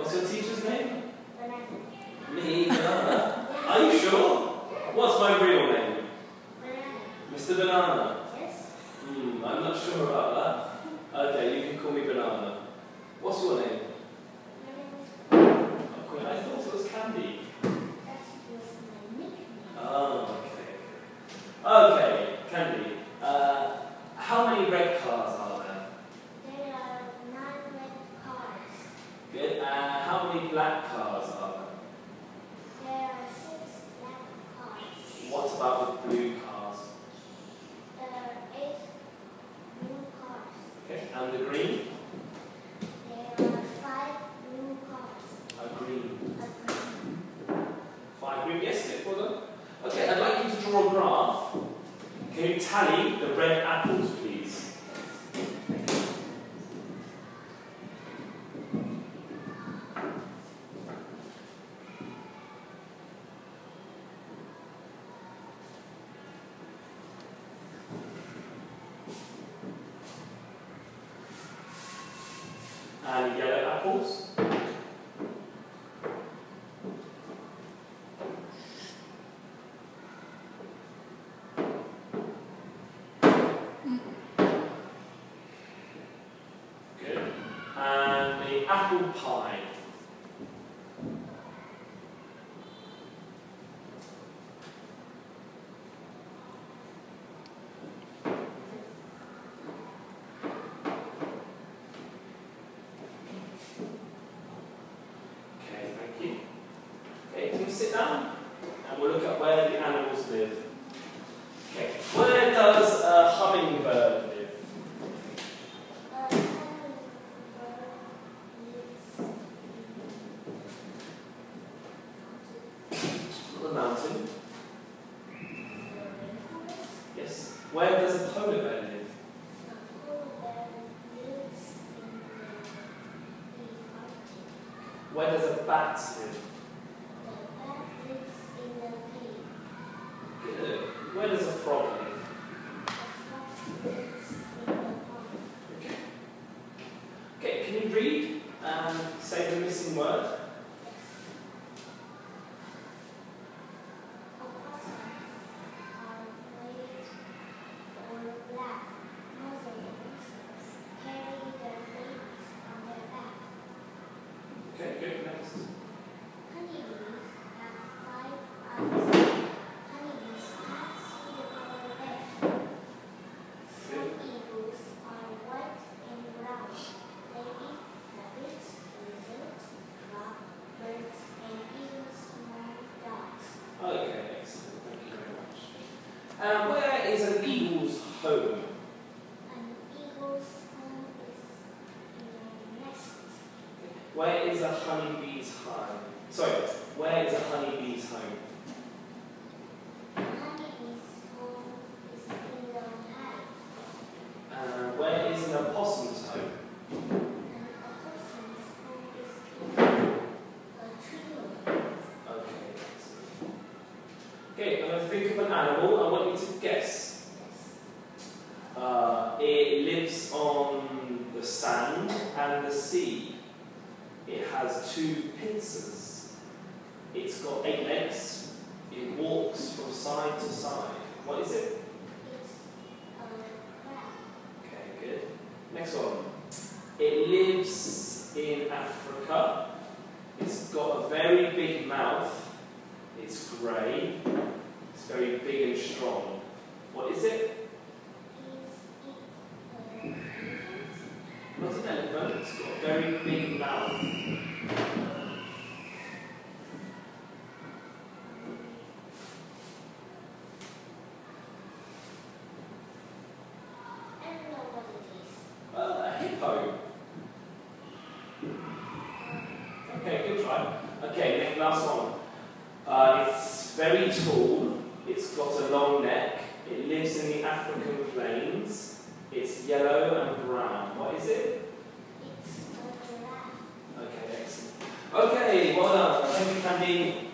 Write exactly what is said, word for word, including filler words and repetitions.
What's your teacher's name? Banana. Me, Banana. Are you sure? What's my real name? Banana. Mister Banana. Yes. Hmm, I'm not sure about that. Okay, you can call me Banana. What's your name? My name is Oh, Queen. I thought it was Candy. That was my nickname. Oh, okay. Okay, Candy. Uh, how many red cars are there? There are nine red cars. Good. Uh, how many black cars are there? There are six black cars. What about the blue cars? There are eight blue cars. Okay. And the green? There are five blue cars. A green. A green. Five green. Yes, good. Well done. Okay, I'd like you to draw a graph. Can you tally the red apples, please? And yellow apples? Good. And the apple pie? Okay, thank you. Okay, can you sit down? And we'll look at where the animals live. Okay, where does a hummingbird live? A hummingbird lives On the mountain. in the rainforest. Yes. Where does a polar bear live? A polar bear lives in the Arctic. Where does a bat live? The bat lives in the cave. Good. Where does a frog live? A frog lives in the pond. Okay. Okay, can you read and say the missing word? Opossums are white or black. Mussels carry their babies on their back. Okay, good. Next. Honeybees have five eyes. Honeybees can't see the color red. Some eagles are white and brown. They eat rabbits, lizards, frogs, birds, and even small dogs. Okay, excellent. Thank you very much. Um, where is an eagle's home? An eagle's home is in a nest. Where is a honeybee's home? Sorry, where is a honeybee's home? A honeybee's home is in the hive. Uh, where is an opossum's home? An opossum's home is in a tree. Okay, excellent. Okay, I'm going to think of an animal. I want you to guess. Uh, it lives on the sand and the sea. It has two pincers. It's got eight legs. It walks from side to side. What is it? It's a crab. Okay, good. Next one. It lives in Africa. It's got a very big mouth. It's grey. It's very big and strong. What is it? Is it an elephant? Not an elephant. It's got a very big mouth. I don't know what it is. Well, a hippo. Okay, good try. Okay, next last one. Uh, it's very tall. It's got a long neck. It lives in the African plains. It's yellow and brown. What is it? It's a giraffe. Okay, excellent. Okay, well done. Thank you, Candy.